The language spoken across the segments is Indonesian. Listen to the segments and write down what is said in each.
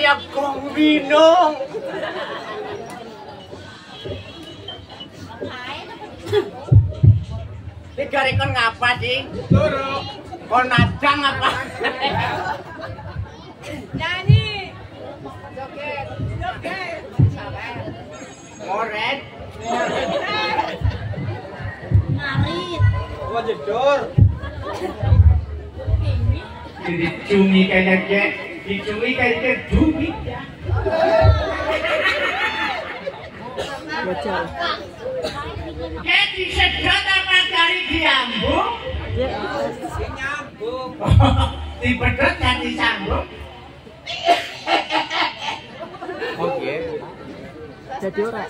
kaya gong winung. Ini gari kon ngapa sih? Turuk. Kon nadang apa? Nyanyi. Joget. Joget. Ngoret. Ngarit. Wah jedor. Dicumi kayaknya, dicumi kayaknya dumi. Bocor. Kayak disedot apa dari diambung? Nyambung. Dipedot dan disambung. Oke. Jadi ora.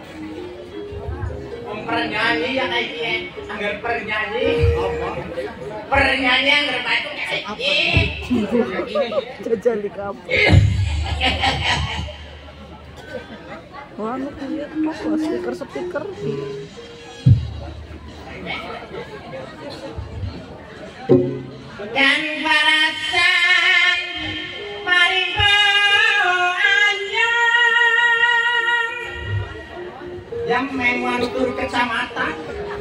Pernyanyi yang kayak gini, anggar pernyanyi, pernyanyi anggar batu kayak gini. Jajan di kampung. Wah, anu kuwi apa speaker. Dan barasan marimbo anyar yang memang tur kecamatan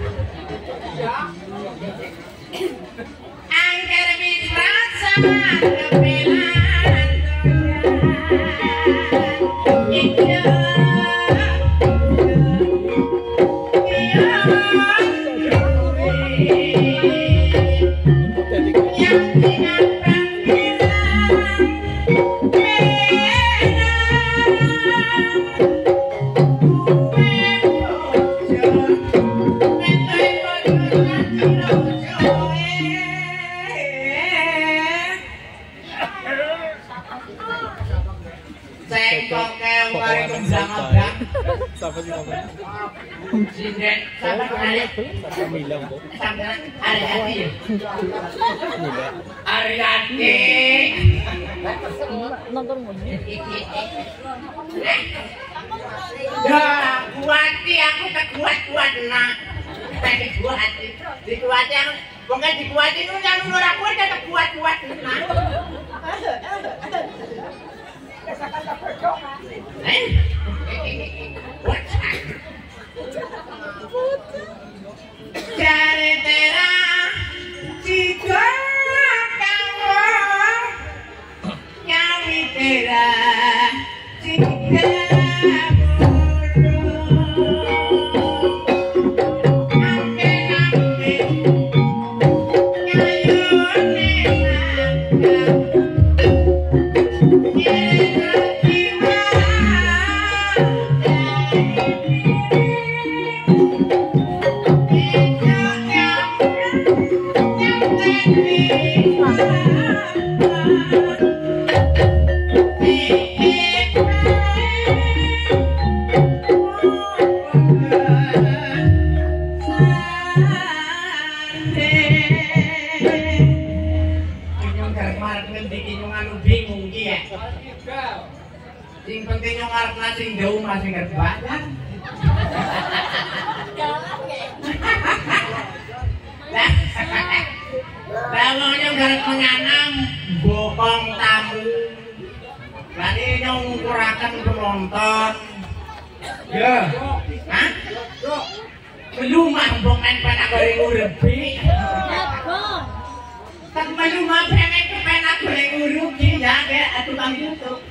angker mitra sama kebelan Siapa sih kamu? Sinden, sama kali. Milang kok. Sama Ariati. Milang. Ariati. Nonton musik. Ya, kuati aku tak kuat nak. Tak kuati. Dikuati aku, bukan dikuati nu yang nur aku tak kuat nak. Cari tera jika kamu nyari tera jika sing penting yang ngarep sing jauh masih ngerti banyak. Bawangnya garap menyanam bokong tamu. Berarti nyong ngukurakan penonton. Ya, hah? Melumah bongan pada goreng urebi. Tak melumah pengen ke pena goreng urebi ya kayak tukang YouTube.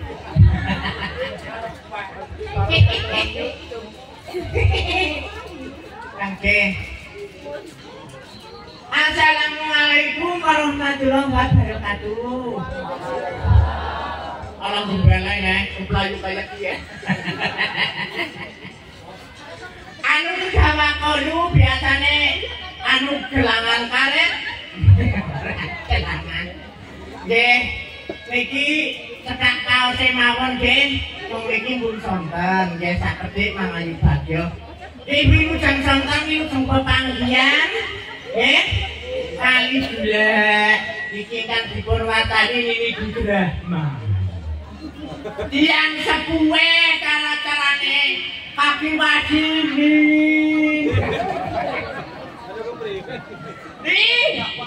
Oke. Assalamualaikum warahmatullahi wabarakatuh. Alhamdulillah ya, kepelayu kayak dia. Anu Jawa kono biasane anu gelangan karet. Gelangan. Nggih, niki cekak kaose mawon nggih. Wong iki pun sonten, nggih sakedhik mangayu bagyo. Ibu jang sonten niku panggian. Nggih. Kali bulak iki kan dipun watani Nini Budrahma. Tiang sepuhe cara-carane kaki wajini.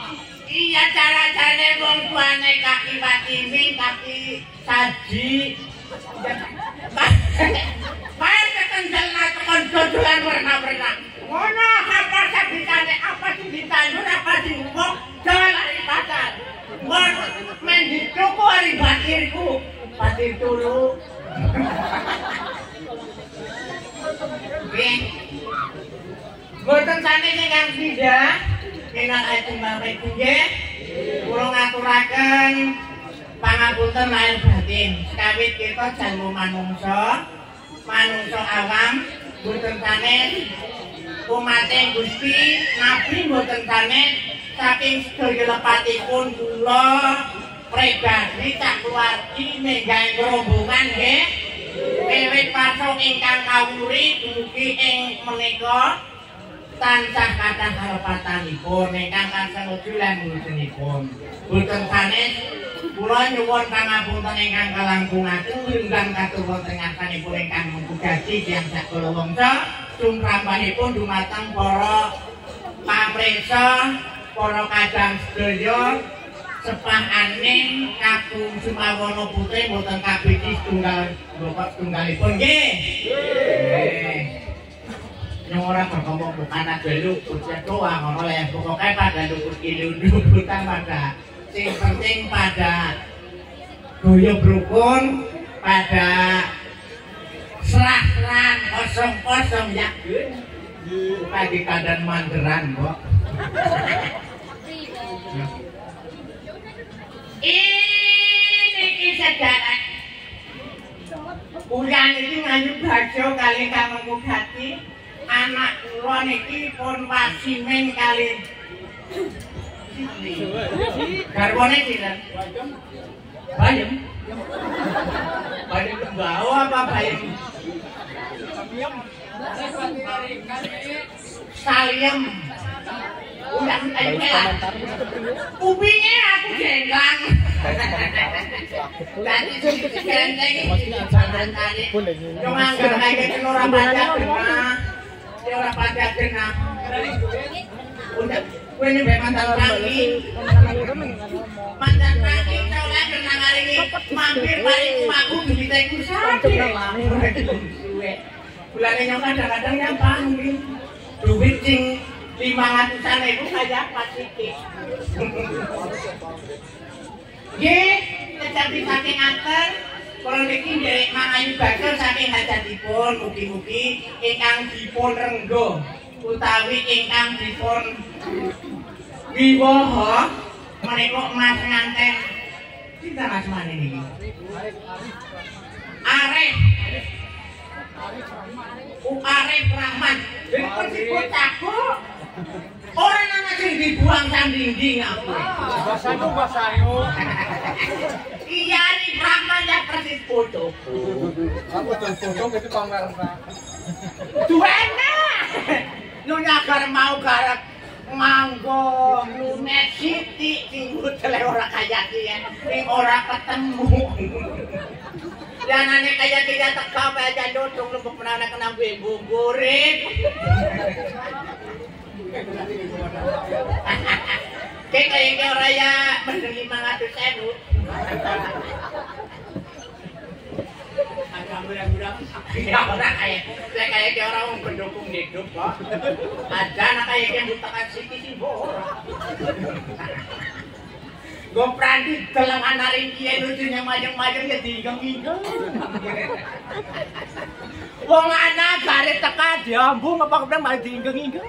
Iya cara-carane wong tuane kaki wajini, kaki saji. Kayak kekenjal tekan dodolan warna-warna. Ngono apa sabitane apa sing ditandur apa sing kok jalan ari pasar. Ngono men dituku ari batirku. Batir turu. Nggih. Mboten sanes ingkang pindah ingkang ajeng mangke nggih. Kula ngaturaken pangapunten lahir batin. Kawit kita jalmu manungsa awam mboten sanes umating Gusti Nabi mboten sanes saking sedaya lepatipun kula pribadi sak keluargi nenggang rombongan nggih. Wiwit pasung ingkang kawuri dumugi ing menika tansah kathah karepatanipun ingkang kasenuju lan wujudipun. Boten sanes kula nyuwun pangapunten ingkang kalangkungaken ngundang katuwun tengasanipun ingkang mengkudasi tiyang sakala wangsa tumrapipun dumateng para pamirsa, para kadang sedaya sepah aning kakung Sumawana Putri mboten kabeh tunggalipun nggih. Yang ora berkomong bukan dulu ujian doa ngono le pokoke pada luput ilun-luputan pada sing penting pada guyub rukun pada serah-serahan kosong-kosong yakin bukan di keadaan manderan kok. Ini sejarah uyan iki ngayu bajo kali Kang Mugati anak kula niki pun wasimen kali garwane sinten? Bayem. Bayem bawa apa bayem? Saliem. Udah ayo lah. Kupinge aku jenglang. Tadi genteng iki. Cuma anggar kaya ora pada genah. Ora pada genah. Udah kowe nek mantan tangi. Mantan tangi ora genah hari ini. Mampir paling aku diteku sapi. Bulane nyong kadang-kadang nyampang duit sing 500-an ribu saja pasiki. Nggih, kecapi saking anten, kula niki nderek mangayu bakal saking hajatipun mugi-mugi ingkang dipun renggo utawi ingkang dipun wiwaha menika Mas nganten sinten asmane niki? Arif. Arif Rahman. Wis persipun cakok. Ora ana sing dibuang sanding-ding aku. Basayu. Iya Arif Rahman ya persis foto. Aku foto itu pameran. Duena. Nyonya gar mau garek nganggo lunet sithik sing budele ora kaya ki ning ora ketemu. Janane kaya tiga teka aja dodong lembek menana kena bumbu goreng. Kayak orang ya bener 500.000. Ya orang kayak orang pendukung hidup kok. Ada anak kayak butakan siki sih gue pranti dalam anarin kia lucunya majeng-majeng ya diinggeng-inggeng. Wong anak garis teka diambung apa kemudian malah diinggeng-inggeng.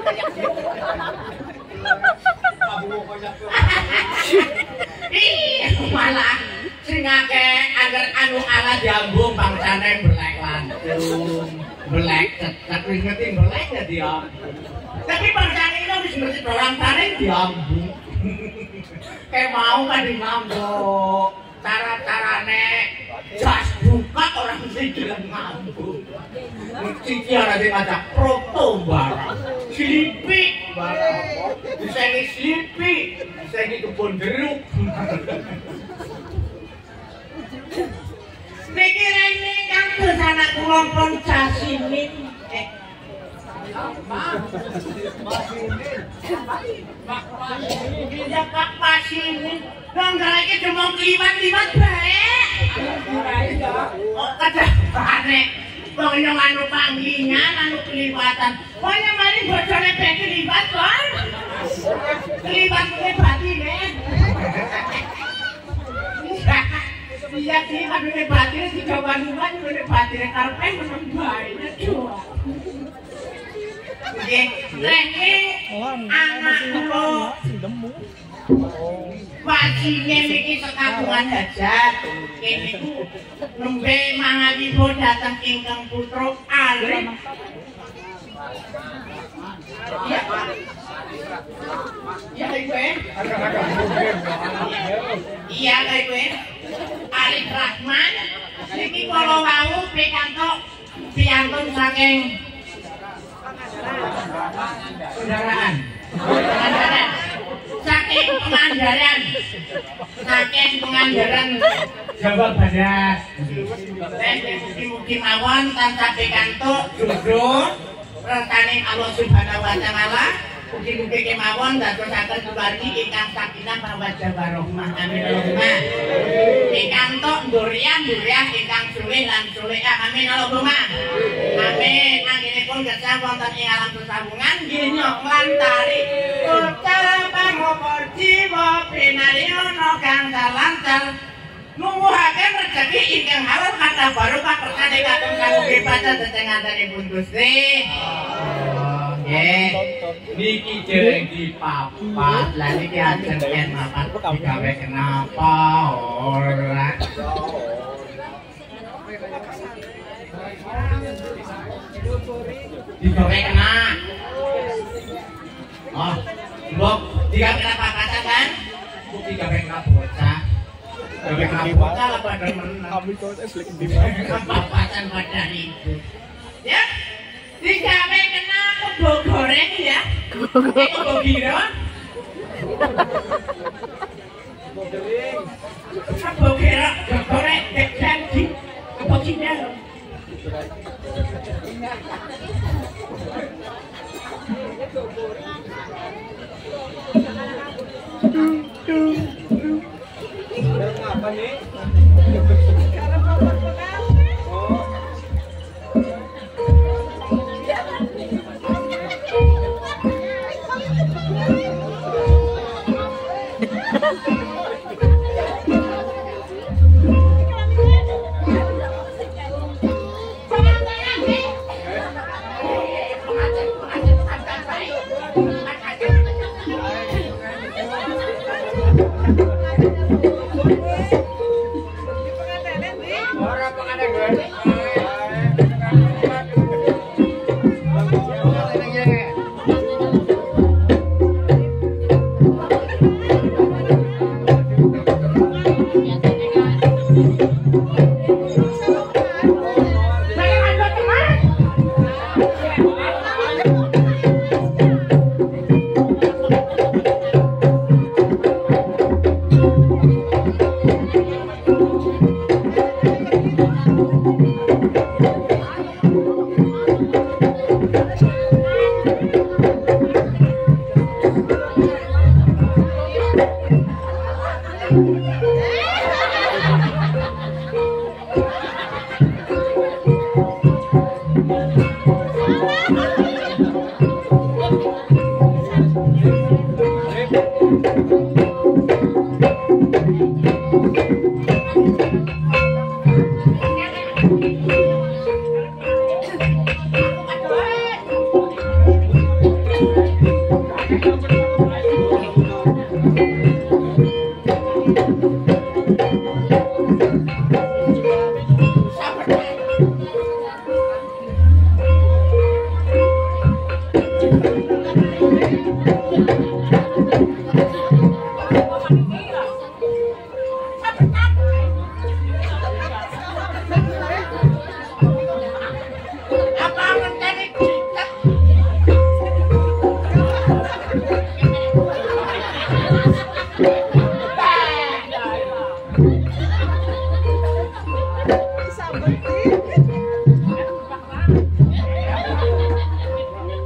Ih malah sing akeh agar anu ala diambung bangsane belek langsung belek tetep wis ngerti belek ya diambung. Tapi bangsane itu wis ngerti orang tarik diambung. Kayak mau kan di mambok cara-carane jas buka orang mesti jalan mambok cici ada di ngajak proto barang selipi barang bisa ini selipi bisa ini kebun jeruk pikiran ini kan kesana kelompok casimin Pak Pasinin, nggak lagi cuma kelibat-kelibat baik. Oh, kadang-kadang wong yo anu panglingan anu keliwatan. Wong mari bojone ben keliwat kon. Keliwat kuwi batine. Iya sih, anu batine dicoba nuwan anu batine karepe meneng bae. Nggih, ranking anak kula wajine niki sekagungan hajat. Kene ku nembe mangawipun dhateng ingkang putra Arif. Iya, Pak. Iya, kowe. Iya, kowe. Arif Rahman niki kala wau pikantuk piantun saking Saudaraan. Saking Pangandaran Jawa Barat. Mugi mawon tansah pikantuk jodoh resaning Allah Subhanahu wa taala. Mugi-mugi kemawon dadosaken keluargi ingkang sakinah mawaddah warahmah. Amin Allahumma. Pikantuk nduriah ingkang sulih lan sulihah. Amin Allahumma. Amin. Anggenipun gesah wonten ing alam sesambungan ginyok lan tari. Ucapan hopor jiwa pinariono kang lancar. Nuwuhaken rezeki ingkang halal kata barokah kersane katon kanggo kepacan decenganipun Gusti. Nggih. Niki dereng dipapat. Lah niki ajeng yen mapan digawe kenapa ora? Digawe kena. Oh, mbok digawe kena papasan kan? Mbok digawe kena bocah. Gawe kena bocah lah pada menang. Kami kok selek di mana? Papasan pada itu. Ya. Digawe kena kebo goreng ya. Kebo giro. Kebo giro goreng daging. Kebo giro. Apa nih?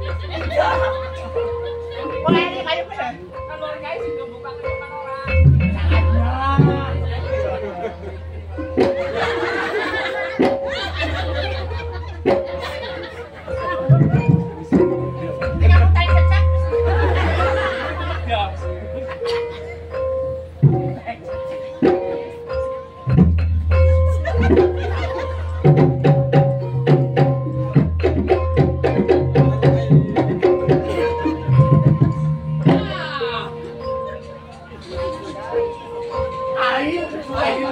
Boleh kayu kan? Kalau guys itu bukan orang. Ayo, ayo.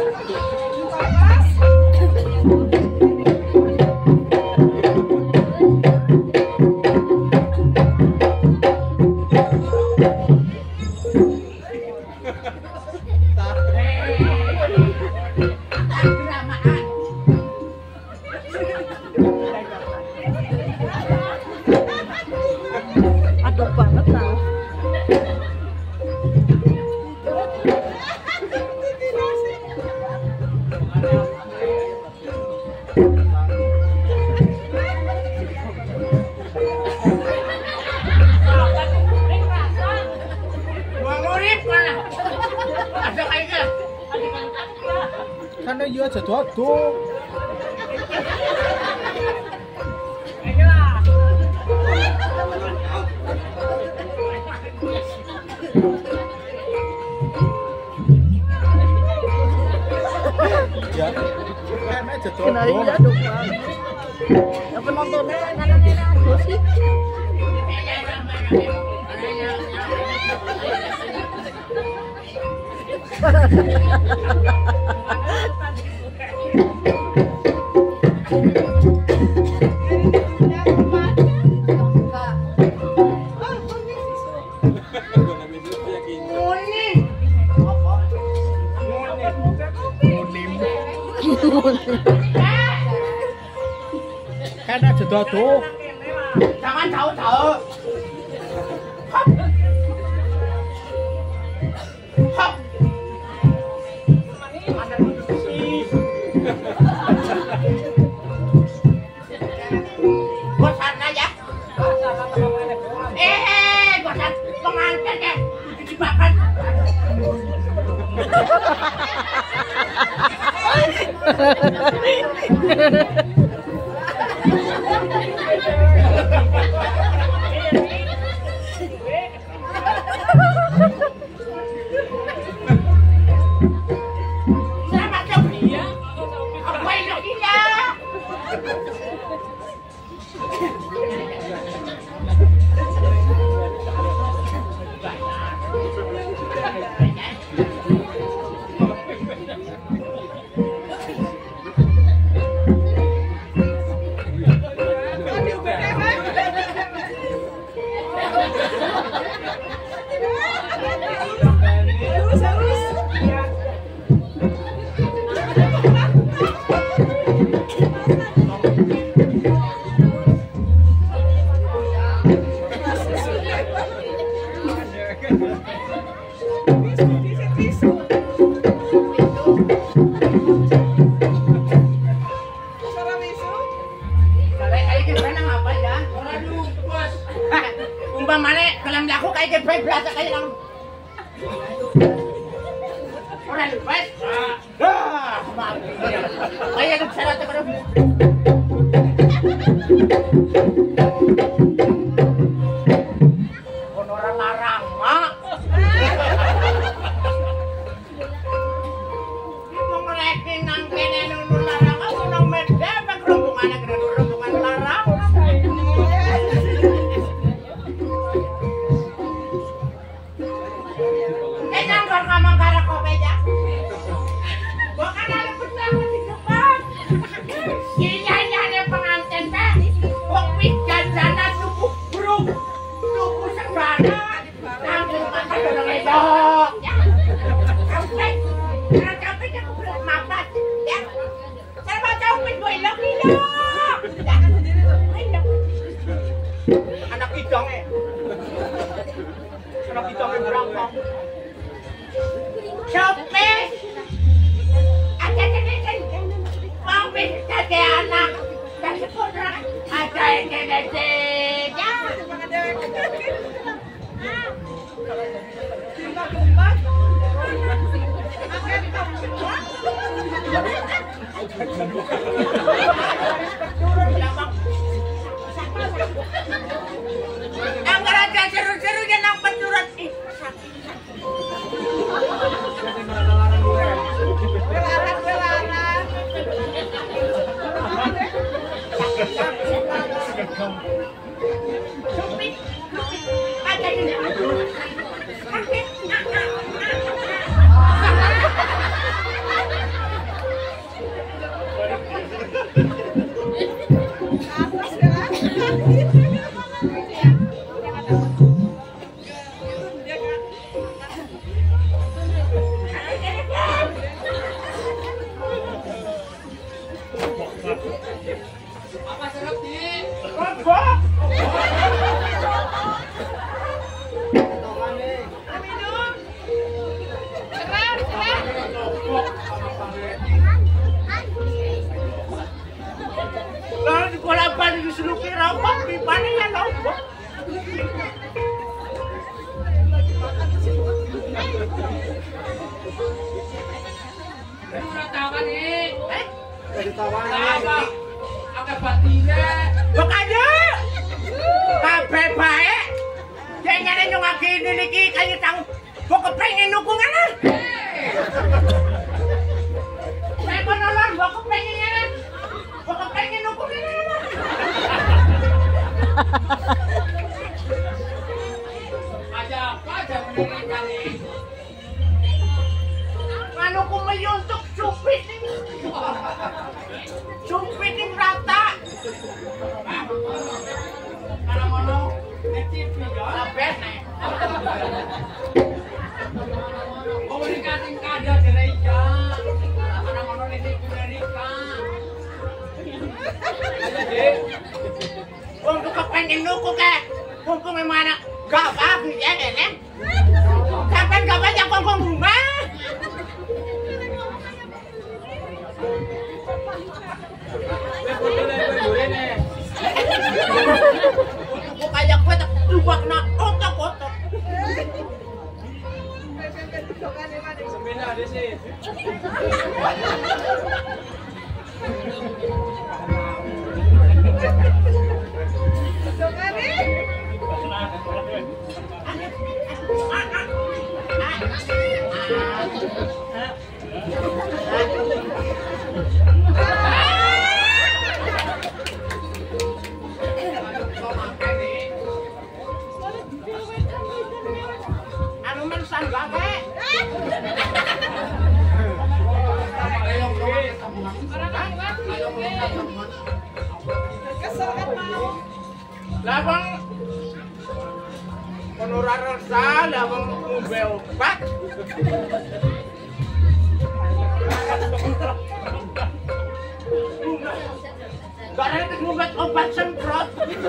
Aduh banget lah. Karena iya aja tuh. Ya, karena aja tuh. Kena iya dong bang. Ya penontonnya kanan-kanan aku sih. Karena aja tuh. Jangan jauh-jauh. Hop. Hop. Bosan aja. Bosan pengantin ya. Dimakan. Selamat pagi. Apa itu dia? Umpamane kelem laku kayak geblek berasa kayak nang ora lupas. Kayak itu syarat terus. Ono ora larang, Mak. Iku ngreki nang kene nunu larang aku nang medhe apa rombongane rombongan larang. Jangan ngomong karo kowe ya. Bukan ada betul di depan. Iya pengantin teh. Wong wis jajanan tuku bruk. Tuku segala. Langsung makan dorong esok. Ya. Sampai. Sampai aku belum makan. Ya. Saya baca upin gue ilok-ilok. Ya. Anak hidung Anak hidungnya berangkong. Sopi, ada mobil jadi anak, jadi putra, ada yang jadi ya. Anggar aja seru-seru yang penurut ih. Belaran. Ora tawan iki. Ditawani. Apa? Akeh batine. Kok aja. Kabeh bae. Jengene nyungake niki kaya tang kok kepengin nukungan ah. Saya penolong kok kepengin ngene. Kok kepengin nukungan. Aja menengah kali. Manuku meyuntuk cupit ini. Cupit ini rata. Kalau ngono, TV ya. Labet nek. Komunikasi kada gereja. Kalau ngono ini Amerika. Aja deh. Untuk kepengen nuku ke. Kumpul memang gak bagus ya nenek. Sampai gak banyak kongkong rumah. Untuk kayak gue tak lupa kena otak-otak. Semena ada sih. Anu men sanggake. Lah penurah rasa lah ngombe obat. Gak ada ngombe obat semprot.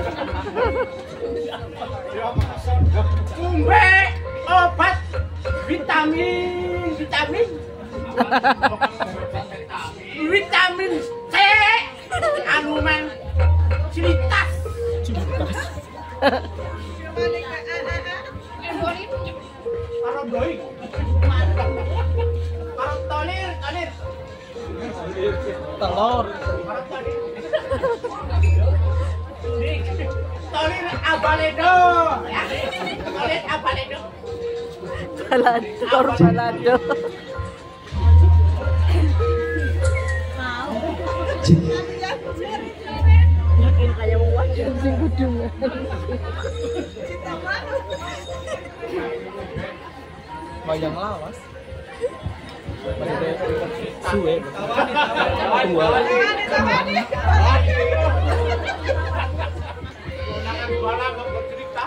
Ngombe obat vitamin. Vitamin C. Anu men cilitas. Karo doi. Karo tolir. Telur. Karo tolir. Tolir abaledo. Ya. Tolir abaledo. Balado. Makin kayak wah sing kudungan. Bayang lawas. Maksudnya suwe. Dua. Konangan bala kok bercerita.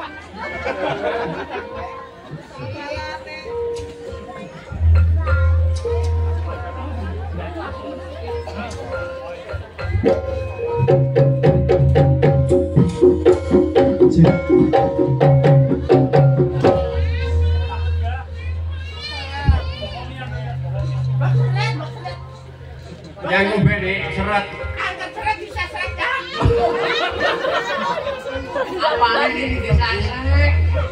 Yang ngombe serat. Angkat serat bisa serat kan? Apaan ini bisa serat?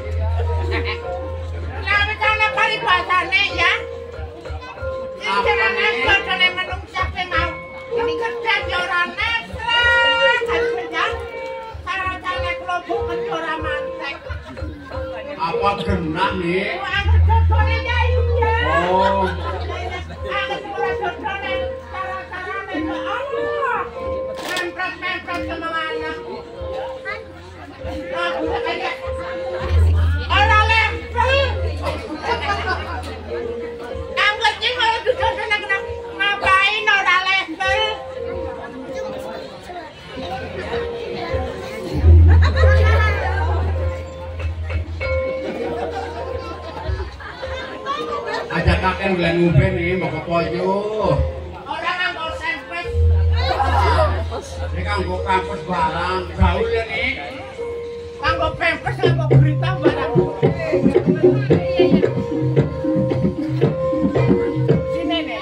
Nah, misalnya paribasane ya. Ini caranya kodone menungsa pe mau. Ini kerja jorane serat. Harus ya. Caranya kelobok kejora mantek. Apa genak nih? Angkat jodone ya iya. Oh. Angkat jodone. Mempret kemana? Orang lempel. Anggotnya kalau duduk kena ngapain orang lempel? Ajak kakek bulan ngube nih mau ke pojo. Orang angkot sempet. Ini kanggo kampus barang, gaul ya nih. Kanggo pempes, kanggo berita barang. Sini nih.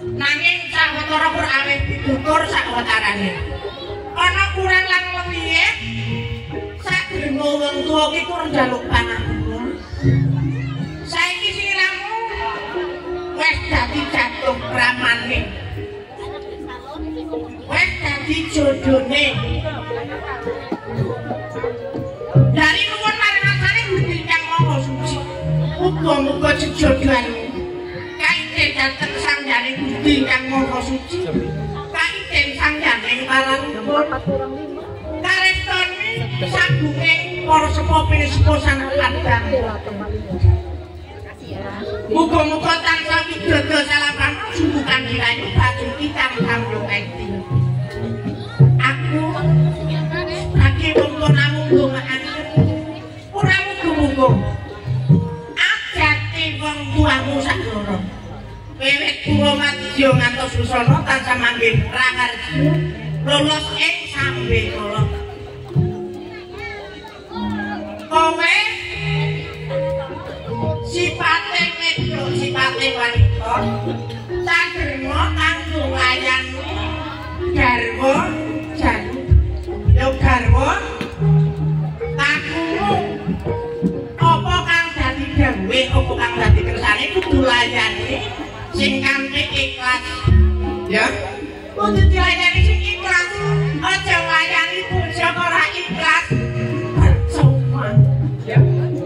Nanging sawetara aweh ditutur sawetarane. Ana kurang lan luwihe sadurunge wong tuwa ki tur njaluk pangapunten. Saiki siramu wis dadi jatuh ramane. Wis dadi jodone. Dari nuwun maringasane Gusti Kang Maha Suci. Muga-muga jejodohan kaiten dhateng sangjane Gusti Kang Maha Suci. Kaiten sangjane paraluhur karestoni sagunge para sepuh sepuh sanadang. Muga-muga tansah widodo salapan sumbukan dirayu baju kita kanggo enti. Aku lagi wong namung ndongakake ora muga-muga ajate wong tuamu sakloron. Wiwit kula madya ngantos susana tansah manggih raharja lolos ing sambe kala. Kowe sipate wedok sipate wanita sadherma kanggo nglayani garwa janu yo garwa takmu apa kang dadi dawuhe apa kang dadi kersane kudu layani sing kanthi ikhlas ya kudu dilayani sing ikhlas aja layani bojo ora ikhlas percuma ya.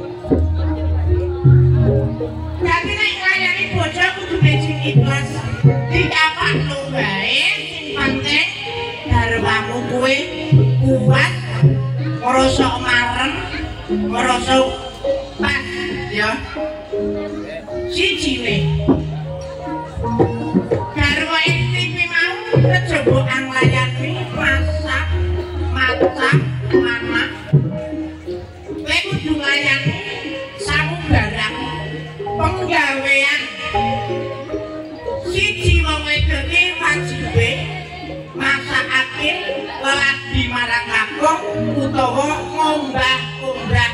Jadi nek layani bojo kudu sing ikhlas dikapakno bae sing penting garwamu kuwi kuat ngrasa marem ngrasa pas ya sijine garwa iki mau kejaba anglayani masak masak manak kowe kudu nglayani samubarang penggawean siji wong wedok iki wajibe masakake lelaki marang kakung utawa ngombah-ombah.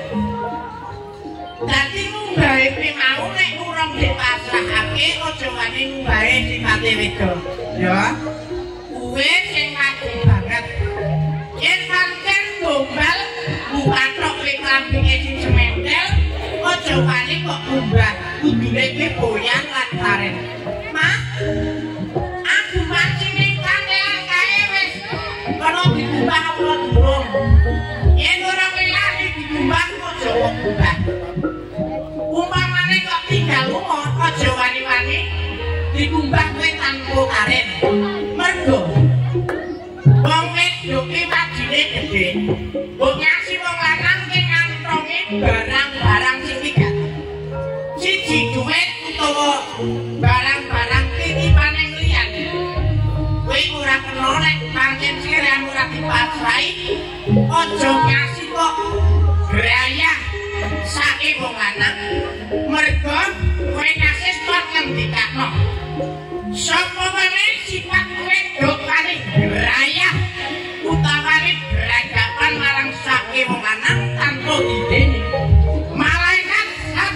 Dadi mumbahe kuwi mau nek urung dipasrahake aja wani mumbahe sifate wedok ya. Kuwi sing wajib banget. Yen pancen gombal bukathok kowe klambine sing semendel aja wani kok mumbah kudune kuwi boyang lan karen. Mas aku mancing kandel kae wis kono dikumbah apa durung. Yen ora welah dikumbah aja kumbah. Umpamane kok tinggal lunga aja wani-wani dikumbah kowe tanpa karen. Mergo wong wedok iki wajine gedhe. Mbok nyasi wong lanang sing ngantongi barang-barang sing iki. Siji dhuwit utawa barang-barang titipane liyan. Kowe ora kena nek pancen siramu ora dipasrahi aja nyasi kok grayah sake wong lanang. Mergo kowe nyasi kok ngendikakno sapa wae sifat wedok paling grayah utawane beragapan marang sake wong lanang tanpa dideni. Malaikat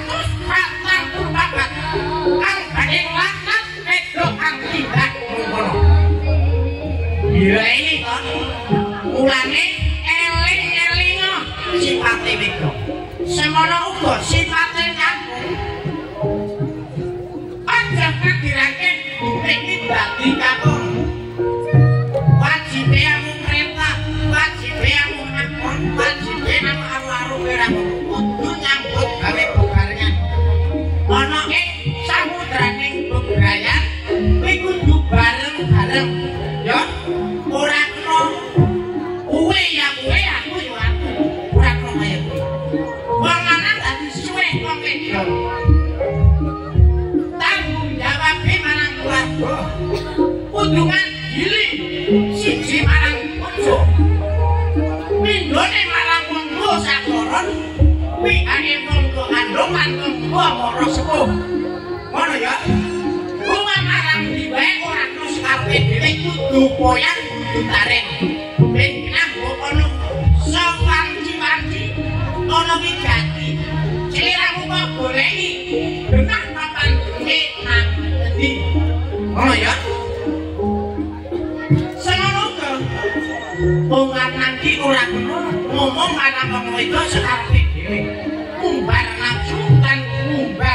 144 kang badhe laknat wedok kang tindak ngono. Ya ini kok mulane eling-elingo sifate wedok. Semono uga sifate kakung. Aja kadirake iki dadi kakung. Wajibe amu perintah, wajibe amu ngakon, wajibe amu awaru perang. Kudu nyambut gawe bebarengan. Ana ing samudraning bebrayan kuwi kudu bareng-bareng. Ya, ora kena kuwe ya kuwe aku yo aku. Ora kena kaya kuwe. Wong lanang dadi suwe wong wedok. Tanggung jawabe marang keluarga. Kudu ngandili siji marang bojo. Mindone marang wong tuwa sakloron, pikane wong tuwa kandhung lan wong tuwa mara sepuh. Ngono ya. Wong marang diwe ora terus karepe dhewe kudu poyang kudu taren. Ben nganggo ono sawanci-wanci ono wigati. Sliramu kok goleki benah papan nang endi. Oh ya. Semono to. Wong lanang ki ora kena ngomong marang wong wedok sekarepe dhewe. Umbar nafsu lan umbar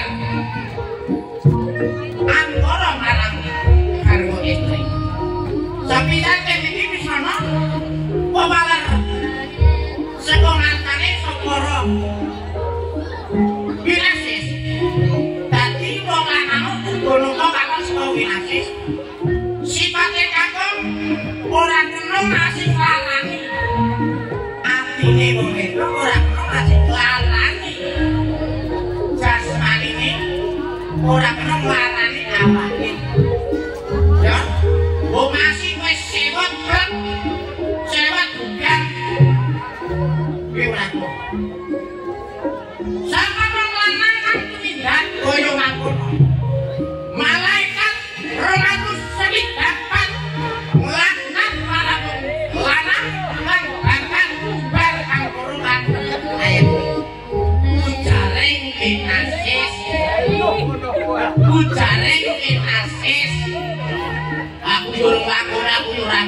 antara marang karo istri. Sapisan iki wis ana pewaler saka ngantane Sokoro. Winasis. Dadi wong lanang ngono karo saka Winasis. Sipate kakung ora kena ngasih larani. Atine wong wedok ora kena ngasih larani. Jasmanine ora kena larani awake. Ya, wong masih wis sewot blek. Sewot bukan. Kuwi ora kena. Sama wong lanang kan tumindak koyo mangkono. Malaikat 294 laknat marang lanang lan bakal umbar kang kurungan ayat ujaring Winasis aku durung lakon aku ora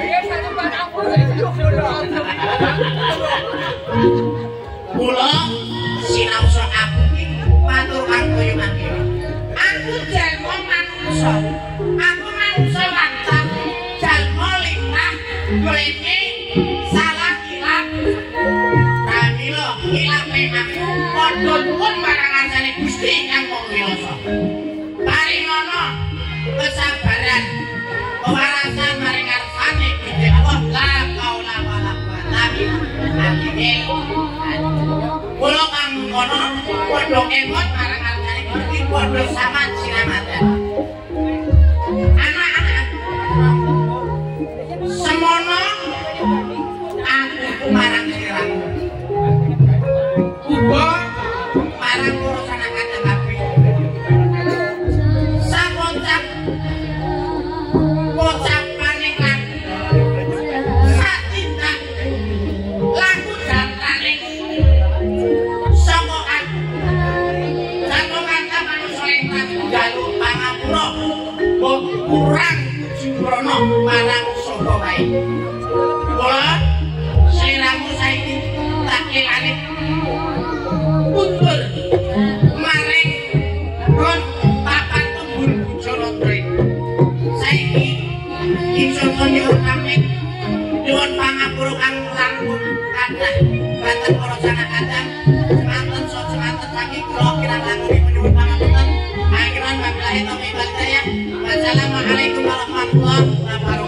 kula sinaosa aku iki matur kang koyo mangkene aku jalma manungsa aku manungsa lantak jalma limrah goleke salah ilang pramila ilape aku padha nuwun marang ngarsane Gusti kang Maha Kuwasa paringono kesabaran pewarasan maring ngarsane Gusti Allah la qaula wala quwata illa billah. Kula kang ngono padha emot marang ngarsane Gusti padha samad sinamatan. Anak-anak semono aku marang siramu. Uga marang para sanakata kabeh. Saponcap pocapane lagu. Satindak lagu jantane saka aku. Jantungan manungsa ingkang njaluk pangapura mbok kurang jumrono marang sapa wae. Kula sliramu saiki tak elane puntur maring kon papan tembur Bujonotri. Saiki ingsun nyuwun pamit nyuwun pangapura kang langkung kathah dhateng para sanakata semanten semanten saking kula kirang langkung nyuwun pangapunten. Akhiran wabillahi taufiq wal hidayah. Wassalamualaikum warahmatullahi wabarakatuh.